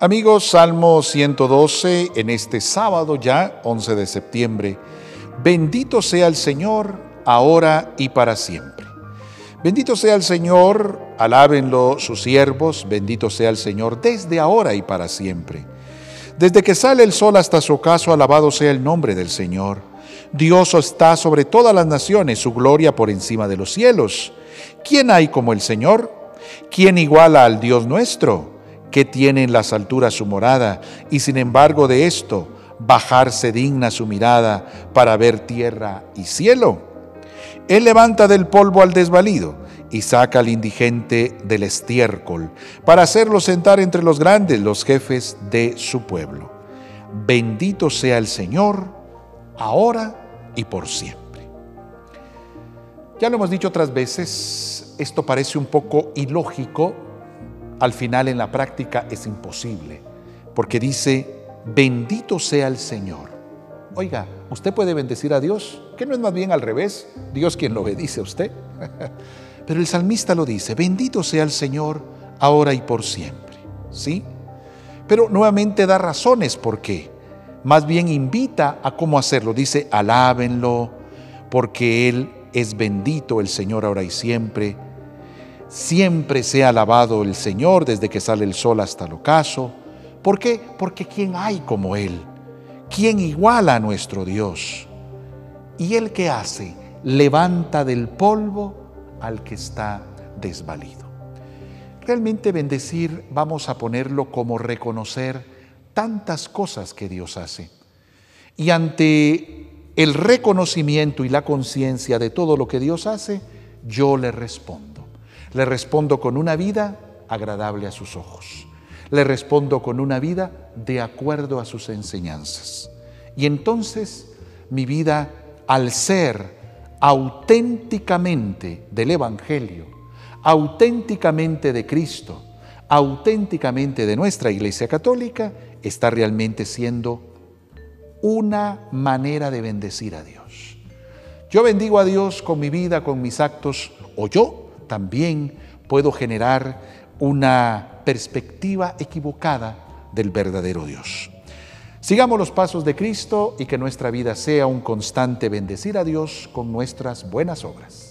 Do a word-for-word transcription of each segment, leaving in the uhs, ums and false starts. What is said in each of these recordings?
Amigos, Salmo ciento doce, en este sábado ya, once de septiembre. Bendito sea el Señor, ahora y para siempre. Bendito sea el Señor, alábenlo sus siervos, bendito sea el Señor desde ahora y para siempre. Desde que sale el sol hasta su ocaso, alabado sea el nombre del Señor. Dios está sobre todas las naciones, su gloria por encima de los cielos. ¿Quién hay como el Señor? ¿Quién iguala al Dios nuestro? Que tiene en las alturas su morada, y sin embargo de esto, bajarse digna su mirada para ver tierra y cielo. Él levanta del polvo al desvalido y saca al indigente del estiércol para hacerlo sentar entre los grandes, los jefes de su pueblo. Bendito sea el Señor, ahora y por siempre. Ya lo hemos dicho otras veces, esto parece un poco ilógico. Al final, en la práctica, es imposible, porque dice, bendito sea el Señor. Oiga, ¿usted puede bendecir a Dios? ¿Que no es más bien al revés? Dios quien lo bendice a usted. Pero el salmista lo dice, bendito sea el Señor, ahora y por siempre. ¿Sí? Pero nuevamente da razones por qué. Más bien invita a cómo hacerlo. Dice, alábenlo, porque Él es bendito, el Señor, ahora y siempre. Siempre sea alabado el Señor desde que sale el sol hasta el ocaso. ¿Por qué? Porque ¿quién hay como Él? ¿Quién iguala a nuestro Dios? ¿Y Él qué hace? Levanta del polvo al que está desvalido. Realmente bendecir, vamos a ponerlo como reconocer tantas cosas que Dios hace. Y ante el reconocimiento y la conciencia de todo lo que Dios hace, yo le respondo. Le respondo con una vida agradable a sus ojos. Le respondo con una vida de acuerdo a sus enseñanzas. Y entonces mi vida, al ser auténticamente del Evangelio, auténticamente de Cristo, auténticamente de nuestra Iglesia Católica, está realmente siendo una manera de bendecir a Dios. Yo bendigo a Dios con mi vida, con mis actos, o yo también puedo generar una perspectiva equivocada del verdadero Dios. Sigamos los pasos de Cristo y que nuestra vida sea un constante bendecir a Dios con nuestras buenas obras.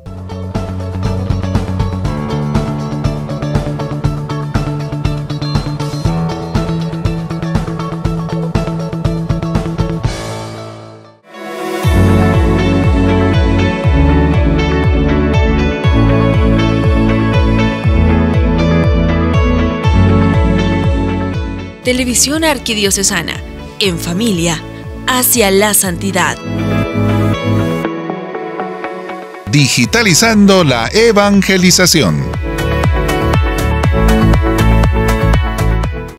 Televisión Arquidiocesana, en familia, hacia la santidad. Digitalizando la evangelización.